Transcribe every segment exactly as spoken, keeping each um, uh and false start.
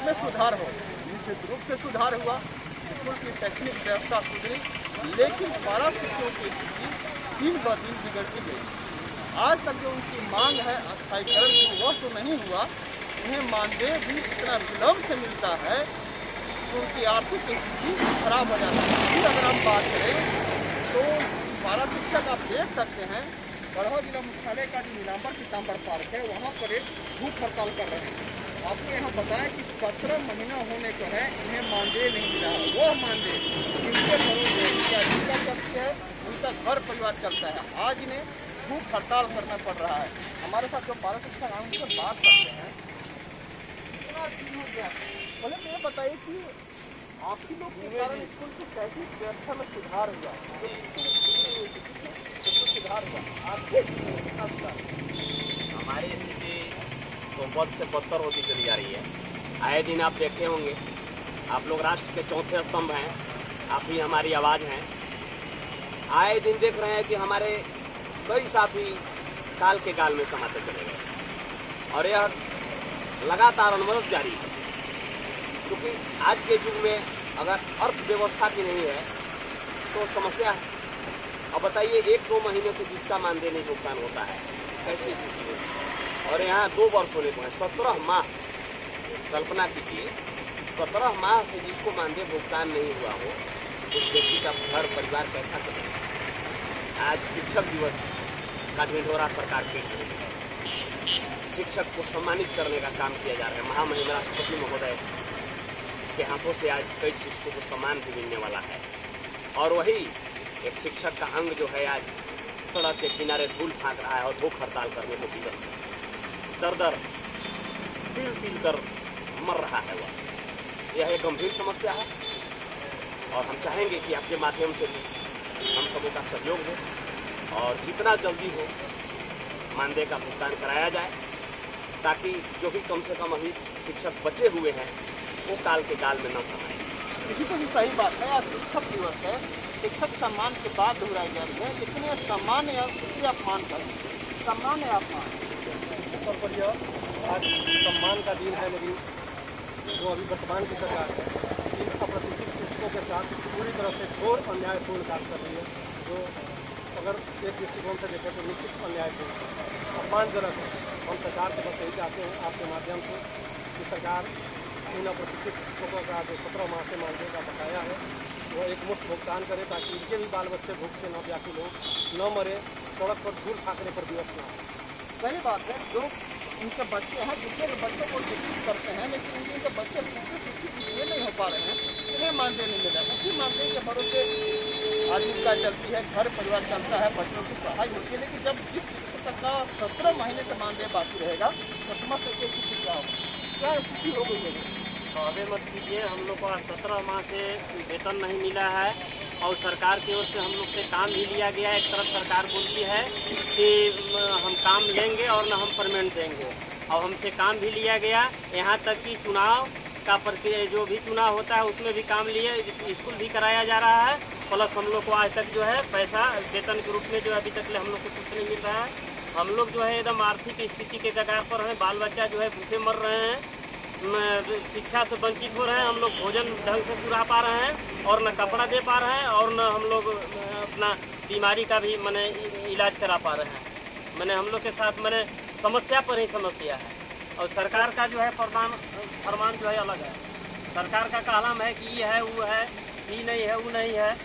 में सुधार हो। निश्चित रूप से सुधार हुआ, स्कूल की शैक्षणिक व्यवस्था सुधरी, लेकिन पारा शिक्षकों की स्थिति दिन ब दिन बिगड़ती गई। आज तक जो उनकी मांग है अस्थायीकरण की, वह तो नहीं हुआ। उन्हें मानदेय भी इतना विलम्ब से मिलता है कि उनकी आर्थिक स्थिति खराब हो जाती है। अभी अगर हम बात करें तो पारा शिक्षक आप देख सकते हैं, गढ़वा जिला मुख्यालय का जो नीलांबर पीताम्बर पार्क है, वहाँ पर एक भूख हड़ताल कर रहे हैं। आपको यहाँ बताया कि सत्रह महीना होने को है, इन्हें मानदेय नहीं मिला है। वो मानदेय जिनके घरों से उनकी आजीविका चलती है, उनका घर परिवार चलता है, आज इन्हें भूख हड़ताल करना पड़ रहा है। हमारे साथ जो पारा शिक्षक हैं उनसे बात करते हैं। कितना दिन हो गया, पहले तो ये बताइए कि आपकी लोग के कारण स्कूल की शैक्षणिक व्यवस्था में सुधार हुआ, सुधार हुआ आपके कितना सुधार? हमारी स्थिति तो बद से बदतर होती चली जा रही है। आए दिन आप देखे होंगे, आप लोग राष्ट्र के चौथे स्तंभ हैं, आप ही हमारी आवाज़ हैं। आए दिन देख रहे हैं कि हमारे कई साथी काल के गाल में समाते चले गए और यह लगातार अनवरत जारी है, क्योंकि आज के युग में अगर अर्थव्यवस्था की नहीं है तो समस्या है। अब बताइए, एक दो महीने से जिसका मानदेय नहीं भुगतान होता है, कैसी स्थिति होगी? और यहाँ दो वर्ष होने को है, सत्रह माह कल्पना कीजिए, सत्रह माह से जिसको मानदेय भुगतान नहीं हुआ हो, उस व्यक्ति का घर परिवार कैसा चलेगा? आज शिक्षक दिवस का ढिंढोरा सरकार के शिक्षक को सम्मानित करने का काम किया जा रहा है। महामहिम राष्ट्रपति महोदय के हाथों से आज कई शिक्षकों को सम्मान भी मिलने वाला है। और वही एक शिक्षक का अंग जो है आज सड़क के किनारे धूल फाँक रहा है और भूख हड़ताल करने को विवश है, दर दर पील पील कर मर रहा है। वह यह एक गंभीर समस्या है और हम चाहेंगे कि आपके माध्यम से भी हम सबों का सहयोग हो और जितना जल्दी हो मानदेय का भुगतान कराया जाए, ताकि जो भी कम से कम अभी शिक्षक बचे हुए हैं वो काल के गाल में न समाए। इसी तो सही बात है, आज शिक्षक दिवस है, शिक्षक सम्मान की बात दोहराई जा रही है, लेकिन यह सम्मान या किसी अपमान करें, सम्मान या अपमान इस पर यह आज सम्मान का दिन है, लेकिन जो अभी वर्तमान की सरकार है इन अप्रशिक्षित शिक्षकों के साथ पूरी तरह से घोर अन्यायपूर्ण कार्य कर रही है, जो अगर एक दृष्टिकोण से देखें तो निश्चित अन्यायपूर्ण अपमानजनक है। हम सरकार से बस यही चाहते हैं आपके माध्यम से कि सरकार इन अप्रशिक्षित शिक्षकों का जो सत्रह माह से मानदेय का बकाया है वो एक मुफ्त भुगतान करे, ताकि इनके भी बाल बच्चे भूख से न व्याकुल हो, न मरे, सड़क पर धूल फाँकने पर दिवस न हो। सही बात है, जो उनके बच्चे हैं, जितने के बच्चों को शिक्षित करते हैं, लेकिन उनके बच्चे शिक्षित इसलिए नहीं हो पा रहे हैं, इन्हें मानदेय नहीं मिला। उसी मानदेय के भरोसे आजीविका चलती है, घर परिवार चलता है, बच्चों की पढ़ाई होती है। लेकिन जब जिस शिक्षक का सत्रह महीने से मानदेय बाकी रहेगा तो समझ सकते स्थिति क्या होगी, क्या स्थिति हो गई है? अबे मत कीजिए, हम लोग को सत्रह माह से वेतन नहीं मिला है और सरकार की ओर से हम लोग से काम भी लिया गया है। एक तरफ सरकार बोलती है कि हम काम लेंगे और न हम परमानेंट देंगे, और हमसे काम भी लिया गया। यहाँ तक कि चुनाव का प्रक्रिया जो भी चुनाव होता है उसमें भी काम लिए, स्कूल भी कराया जा रहा है, प्लस हम लोग को आज तक जो है पैसा वेतन के रूप में जो अभी तक हम लोग को कुछ नहीं मिल रहा है। हम लोग जो है एकदम आर्थिक स्थिति के कगार पर हैं, बाल बच्चा जो है भूखे मर रहे हैं, शिक्षा से वंचित हो रहे हैं, हम लोग भोजन ढंग से पूरा पा रहे हैं और न कपड़ा दे पा रहे हैं और न हम लोग अपना बीमारी का भी मैंने इलाज करा पा रहे हैं। मैंने हम लोग के साथ मैंने समस्या पर ही समस्या है और सरकार का जो है फरमान फरमान जो है अलग है। सरकार का कहना है कि ये है वो है, ये नहीं है वो नहीं है,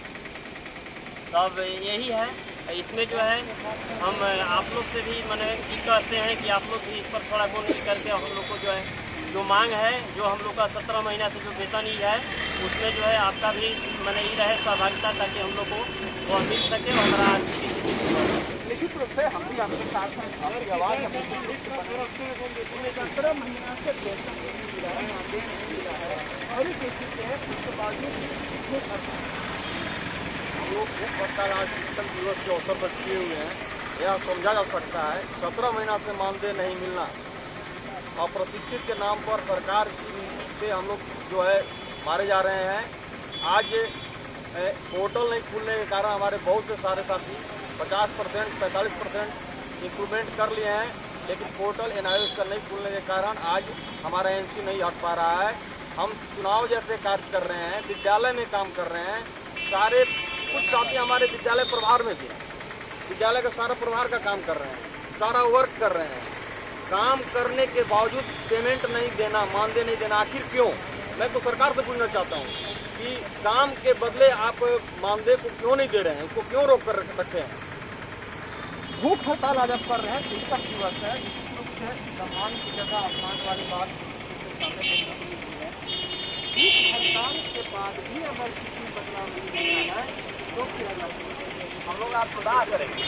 तब यही है। इसमें जो है हम आप लोग से भी मैंने ये कहते हैं कि आप लोग भी इस पर थोड़ा गौर करके हम लोग को जो है जो मांग है, जो हम लोग का सत्रह महीना से जो वेतन ही है उसमें जो है आपका भी मैंने ये रहे सहभागिता, ताकि हम लोग को वह मिल सके और हमारा निश्चित रूप से हम भी आपके साथ हैं। आपकी आवाज़ सत्रह महीना से वेतन नहीं मिल रहा है, मानदेय नहीं मिल रहा है और इस स्थिति है, उसके बावजूद हम लोग भूख हड़ताल आज शिक्षक दिवस के अवसर पर किए हुए हैं। यह समझा जा सकता है सत्रह महीना से मानदेय नहीं मिलना अप्रशिक्षित के नाम पर सरकार की से हम लोग जो है मारे जा रहे हैं। आज पोर्टल नहीं खुलने के कारण हमारे बहुत से सारे साथी पचास परसेंट पैंतालीस परसेंट इंक्रीमेंट कर लिए हैं, लेकिन पोर्टल एनआईओ का नहीं खुलने के कारण आज हमारा एनसी नहीं हट पा रहा है। हम चुनाव जैसे कार्य कर रहे हैं, विद्यालय में काम कर रहे हैं, सारे कुछ साथी हमारे विद्यालय प्रभार में भी हैं, विद्यालय का सारा प्रभार का काम कर रहे हैं, सारा वर्क कर रहे हैं। काम करने के बावजूद पेमेंट नहीं देना, मानदेय नहीं देना, आखिर क्यों? मैं तो सरकार से पूछना चाहता हूँ कि काम के बदले आप मानदेय को क्यों नहीं दे रहे हैं, उसको क्यों रोक कर रखे हैं? भूख हड़ताल आज आप कर रहे हैं, शिक्षक दिवस है, निश्चित रूप से सम्मान की जगह अपमान वाली बात सामने देखने को मिलती है। भूख हड़ताल के बाद भी अगर किसी बदलाव नहीं होता है तो किया जाता है। हम लोग आप सुधार करेंगे,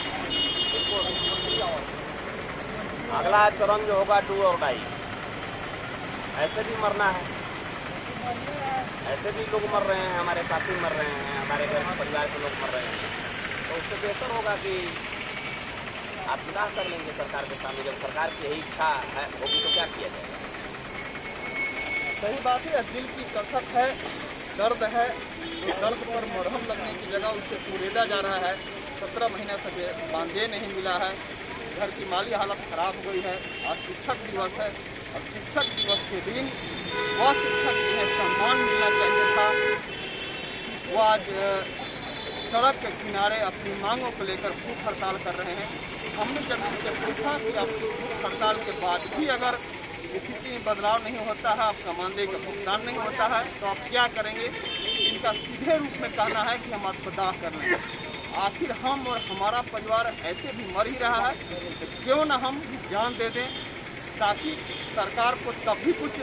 अगला चरण जो होगा डू और डाई। ऐसे भी मरना है, ऐसे भी लोग मर रहे हैं, हमारे साथी मर रहे हैं, हमारे घर परिवार के लोग मर रहे हैं, तो उससे बेहतर होगा कि आप विदा कर लेंगे सरकार के सामने। जब सरकार की यही इच्छा है होगी तो क्या किया जाएगा? सही बात है, दिल की कसक है, दर्द है, तो दर्द पर मरहम लगने की जगह उससे कुरेदा जा रहा है। सत्रह महीने से मानदेय नहीं मिला है, घर की माली हालत खराब हो गई है। आज शिक्षक दिवस है और शिक्षक दिवस के दिन वह शिक्षक जिन्हें सम्मान मिलना चाहिए था, वो आज सड़क के किनारे अपनी मांगों को लेकर भूख हड़ताल कर रहे हैं। हमने जब उनसे पूछा कि आप भूख हड़ताल के बाद भी अगर स्थिति में बदलाव नहीं होता है, आपका मानदेय का भुगतान नहीं होता है, तो आप क्या करेंगे? इनका सीधे रूप में कहना है कि हम आपको दाह कर लेंगे। आखिर हम और हमारा परिवार ऐसे भी मर ही रहा है, तो क्यों न हम जान दे दें, ताकि सरकार को तब भी कुछ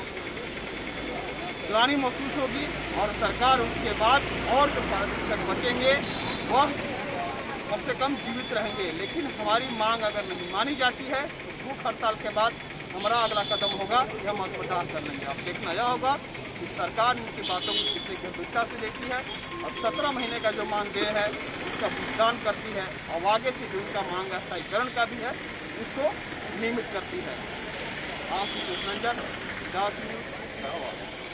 ग्लानि महसूस होगी और सरकार उसके बाद और जो शिक्षक बचेंगे वह कम से कम जीवित रहेंगे। लेकिन हमारी मांग अगर नहीं मानी जाती है तो भूख हड़ताल के बाद हमारा अगला कदम होगा कि हम अस्पताल कर लेंगे। अब देखना यह होगा कि सरकार इनकी बातों को कितनी गंभीरता से देखती है और सत्रह महीने का जो मानदेय है उसका भुगतान करती है और आगे से जो उनका मांग है स्थायीकरण का भी है उसको नियमित करती है। आप रंजन दास न्यूज़।